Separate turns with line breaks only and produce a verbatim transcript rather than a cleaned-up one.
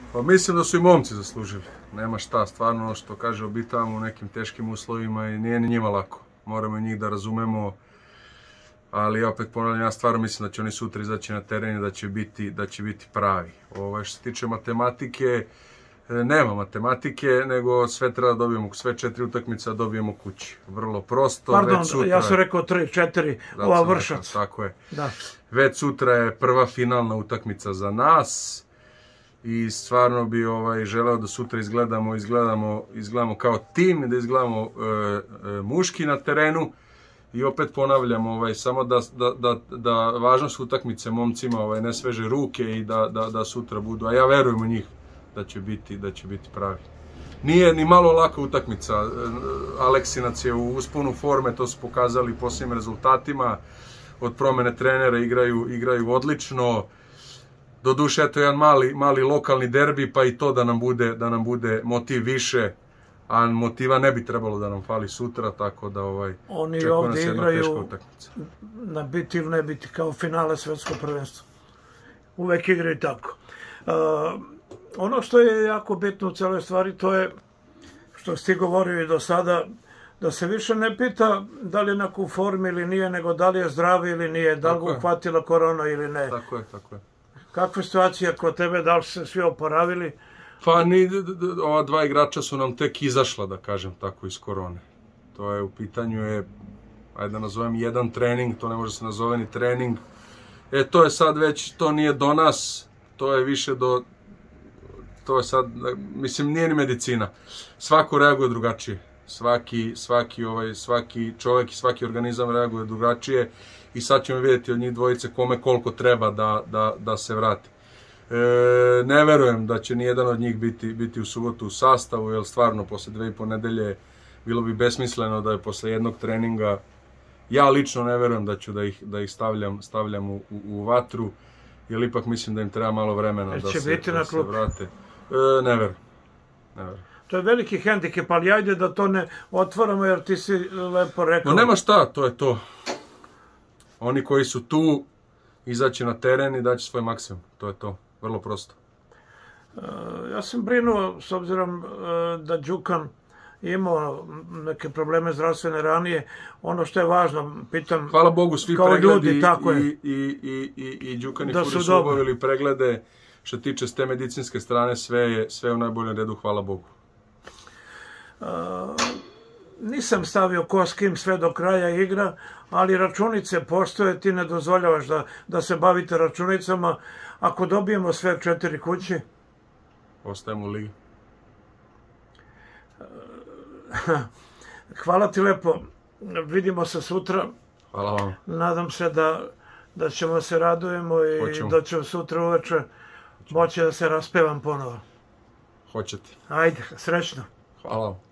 Pa mislim da su i momci zaslužili. Nema šta, stvarno ono što kaže, obitavamo u nekim teškim uslovima i nije ni njima lako. Moramo i njih da razumemo, ali opet ponavljam, ja stvarno mislim da će oni sutra izaći na teren i da će biti, da će biti pravi. Ovo, što se tiče matematike, nema matematike, nego sve treba da dobijemo, sve četiri utakmice da dobijemo kući. Vrlo prosto.
Pardon,
već sutra,
ja sam rekao tri, četiri, ova Vršac.
Tako je.
Da.
Već sutra je prva finalna utakmica za nas i stvarno bi ovaj, želeo da sutra izgledamo, izgledamo, izgledamo kao tim i da izgledamo e, e, muški na terenu. I opet ponavljam, ovaj, samo da, da, da, da važnost utakmice momcima ovaj, ne sveže ruke i da, da, da sutra budu, a ja verujem u njih da će biti, da će biti pravi. Nije ni malo laka utakmica. Aleksinac je u usponu forme, to su pokazali posljednjim rezultatima. Od promene trenera igraju, igraju odlično. Doduše, eto jedan mali, mali lokalni derbi, pa i to da nam bude, da nam bude motiv više. A motiva ne bi trebalo da nam fali sutra, tako da ovaj,
oni ovdje igraju na biti ili ne biti kao finale svetskog prvenstva. Uvek igraju tako. Uh, ono što je jako bitno u celoj stvari, to je, što si ti govorio i do sada, da se više ne pita da li je neko u formi ili nije, nego da li je zdravi ili nije, da li ga uhvatila korona ili ne.
Tako je, tako je.
Kakva je situacija kod tebe, da li su se svi oporavili?
Pa ni, ova dva igrača su nam tek izašla, da kažem tako, iz korone. To je u pitanju je, ajde da nazovem jedan trening, to ne može se nazove ni trening. E, to je sad već, to nije do nas, to je više do, to je sad, mislim, nije ni medicina. Svako reaguje drugačije. Svaki, svaki, ovaj, svaki čovjek i svaki organizam reaguje drugačije i sad ćemo vidjeti od njih dvojice kome koliko treba da, da, da se vrati. E, ne verujem da će nijedan od njih biti, biti u subotu u sastavu, jer stvarno posle dve i po nedelje bilo bi besmisleno da je posle jednog treninga, ja lično ne verujem da ću da ih, da ih stavljam, stavljam u, u, u vatru, jer ipak mislim da im treba malo vremena da se, da se vrate. E, ne verujem. Ne verujem.
To je veliki hendikep, ali ajde da to ne otvoramo, jer ti si lepo rekao.
No nema šta, to je to. Oni koji su tu, izaći na teren i daći svoj maksimum. To je to. Vrlo prosto.
Uh, ja sam brinuo, s obzirom uh, da Đukan imao neke probleme zdravstvene ranije, ono što je važno, pitam...
Hvala Bogu, svi
kao
pregledi
ljudi, tako
i,
je.
i, i, i, i Đukan i
Da
Furi
su
su
dobri.
obavili preglede. Što tiče s te medicinske strane, sve je, sve je u najboljem redu, hvala Bogu.
Uh, nisam stavio ko s kim sve do kraja igra, ali računice postoje, ti ne dozvoljavaš da, da se bavite računicama. Ako dobijemo sve četiri kući...
Ostajemo u ligi.
Hvala ti lepo. Vidimo se sutra.
Hvala vam.
Nadam se da, da ćemo se radujemo i
Hoćemo.
da ćemo sutra uveče moći da se raspevam ponovo.
Hoćete.
Ajde, srećno.
Hvala vam.